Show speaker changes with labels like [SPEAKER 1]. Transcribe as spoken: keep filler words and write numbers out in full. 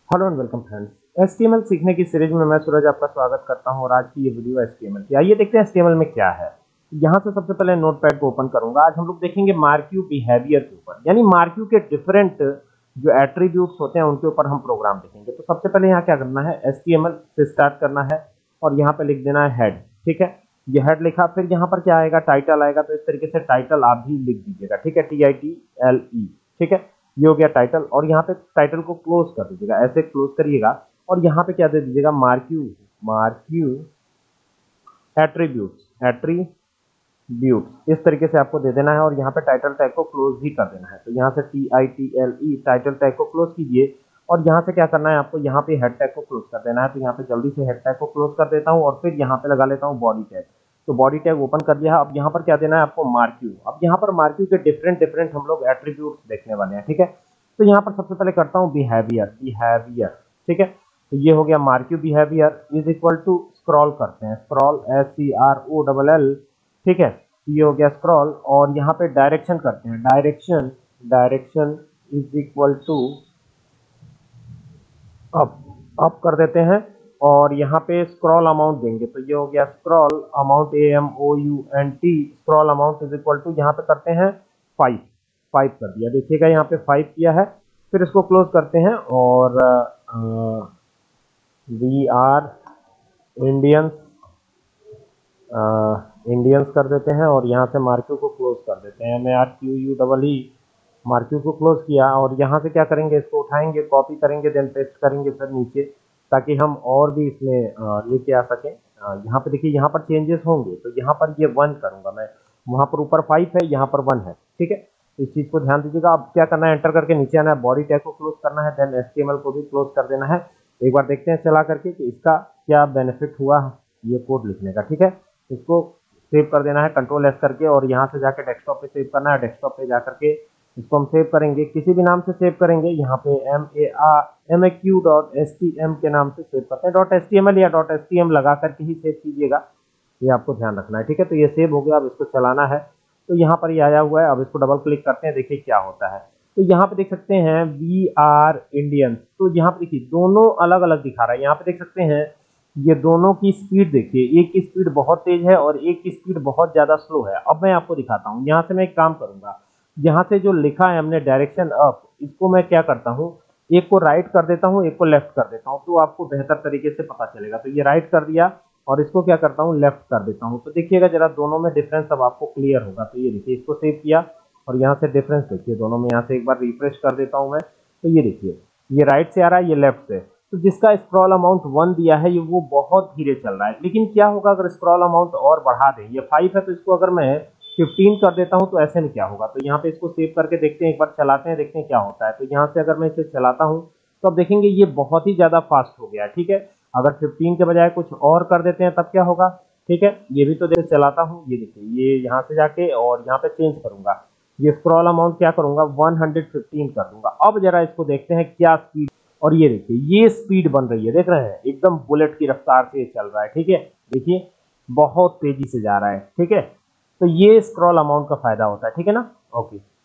[SPEAKER 1] Hello and welcome friends. HTML सीखने की series में मैं सूरज आपका स्वागत करता हूं और आज की ये वीडियो एचटीएमएल की। आइए देखते हैं एचटीएमएल में क्या है। यहां से सबसे पहले नोटपैड को ओपन करूंगा। आज हम लोग देखेंगे मार्क्यू बिहेवियर के ऊपर, यानी मार्क्यू के डिफरेंट जो एट्रीब्यूट्स होते हैं उनके ऊपर हम प्रोग्राम देखेंगे। तो सबसे पहले यहाँ क्या करना है, एचटीएमएल से स्टार्ट करना है और यहाँ पे लिख देना है हेड। ठीक है, ये हेड लिखा, फिर यहाँ पर क्या आएगा, टाइटल आएगा। तो इस तरीके से टाइटल आप भी लिख दीजिएगा। ठीक है, T I T L E. ठीक है, ये हो गया टाइटल। और यहाँ पे टाइटल को क्लोज कर दीजिएगा, ऐसे क्लोज करिएगा और यहाँ पे क्या दे दीजिएगा, मार्क्यू मार्क्यू एट्रीब्यूट्स एट्रीब्यूट्स इस तरीके से आपको दे देना है और यहाँ पे टाइटल टैग को क्लोज भी कर देना है। तो यहाँ से T I T L E title tag को क्लोज कीजिए और यहाँ से क्या करना है आपको, यहाँ पे हेड टैग को क्लोज कर देना है। तो यहाँ पे जल्दी से हेड टैग को क्लोज कर देता हूँ और फिर यहाँ पे लगा लेता हूँ बॉडी टैग। तो बॉडी टैग ओपन कर दिया। अब यहाँ पर क्या देना है आपको, मार्क्यू। अब यहाँ पर मार्क्यू के डिफरेंट डिफरेंट हम लोग एट्रीब्यूट्स देखने वाले हैं। ठीक है, तो यहाँ पर सबसे पहले करता हूँ बिहेवियर बिहेवियर ठीक है, तो ये हो गया marquee behavior is equal to scroll करते हैं, scroll S C R O double L. ठीक है, ये हो गया स्क्रॉल और यहाँ पे डायरेक्शन करते हैं, direction direction is equal to up up कर देते हैं और यहाँ पे स्क्रॉल अमाउंट देंगे। तो ये हो गया scroll amount, A M O U N T, scroll amount is equal to यहाँ पे करते हैं फाइव फाइव कर दिया। देखिएगा यहाँ पे फाइव किया है। फिर इसको क्लोज करते हैं और वी आर इंडियंस इंडियंस कर देते हैं और यहाँ से मार्क्यू को क्लोज कर देते हैं, M A R Q U double E. Marquee को क्लोज किया और यहाँ से क्या करेंगे, इसको उठाएंगे, कॉपी करेंगे, देन पेस्ट करेंगे फिर नीचे, ताकि हम और भी इसमें लेके आ सकें। यहाँ पे देखिए, यहाँ पर चेंजेस होंगे। तो यहाँ पर ये वन करूंगा मैं, वहाँ पर ऊपर फाइव है, यहाँ पर वन है। ठीक है, इस चीज़ को ध्यान दीजिएगा। अब क्या करना है, एंटर करके नीचे आना है, बॉडी टैग को क्लोज करना है, देन एचटीएमएल को भी क्लोज कर देना है। एक बार देखते हैं चला करके कि इसका क्या बेनिफिट हुआ ये कोड लिखने का। ठीक है, इसको सेव कर देना है कंट्रोल एस करके और यहाँ से जाके डेस्कटॉप पे सेव करना है। डेस्कटॉप पे जा करके इसको हम सेव करेंगे, किसी भी नाम से सेव करेंगे। यहाँ पे M A R M A Q dot S T M के नाम से सेव करते हैं, dot S T M L या डॉट एस टी एम लगा करके ही सेव कीजिएगा, ये आपको ध्यान रखना है। ठीक है, तो ये सेव हो गया। अब इसको चलाना है तो यहाँ पर ये आया हुआ है। अब इसको डबल क्लिक करते हैं, देखिए क्या होता है। तो यहाँ पे देख सकते हैं वी आर इंडियंस। तो यहाँ पे देखिए दोनों अलग अलग दिखा रहा है। यहाँ पे देख सकते हैं ये दोनों की स्पीड देखिए, एक की स्पीड बहुत तेज है और एक की स्पीड बहुत ज्यादा स्लो है। अब मैं आपको दिखाता हूँ। यहाँ से मैं एक काम करूंगा, यहाँ से जो लिखा है हमने डायरेक्शन अप, इसको मैं क्या करता हूँ, एक को राइट कर देता हूँ, एक को लेफ्ट कर देता हूँ, तो आपको बेहतर तरीके से पता चलेगा। तो ये राइट कर दिया और इसको क्या करता हूँ, लेफ्ट कर देता हूँ। तो देखिएगा जरा दोनों में डिफरेंस अब आपको क्लियर होगा। तो ये देखिए, इसको सेव किया और यहाँ से डिफरेंस देखिए दोनों में। यहाँ से एक बार रिफ्रेश कर देता हूँ मैं, तो ये देखिए ये राइट से आ रहा है, ये लेफ्ट से। तो जिसका स्क्रॉल अमाउंट वन दिया है ये वो बहुत धीरे चल रहा है। लेकिन क्या होगा अगर स्क्रॉल अमाउंट और बढ़ा दें, ये फाइव है तो इसको अगर मैं फिफ्टीन कर देता हूं तो ऐसे में क्या होगा। तो यहाँ पे इसको सेव करके देखते हैं, एक बार चलाते हैं, देखते हैं क्या होता है। तो यहाँ से अगर मैं इसे चलाता हूँ तो अब देखेंगे ये बहुत ही ज्यादा फास्ट हो गया है। ठीक है, अगर फिफ्टीन के बजाय कुछ और कर देते हैं तब क्या होगा। ठीक है, ये भी तो देखिए चलाता हूँ, ये देखिए ये यहाँ से जाके और यहाँ पे चेंज करूंगा, ये स्क्रॉल अमाउंट क्या करूंगा, वन हंड्रेड फिफ्टीन कर दूंगा। अब जरा इसको देखते हैं क्या स्पीड, और ये देखिए ये स्पीड बन रही है, देख रहे हैं एकदम बुलेट की रफ्तार से चल रहा है। ठीक है, देखिए बहुत तेजी से जा रहा है। ठीक है, तो ये स्क्रॉल अमाउंट का फायदा होता है। ठीक है ना, ओके।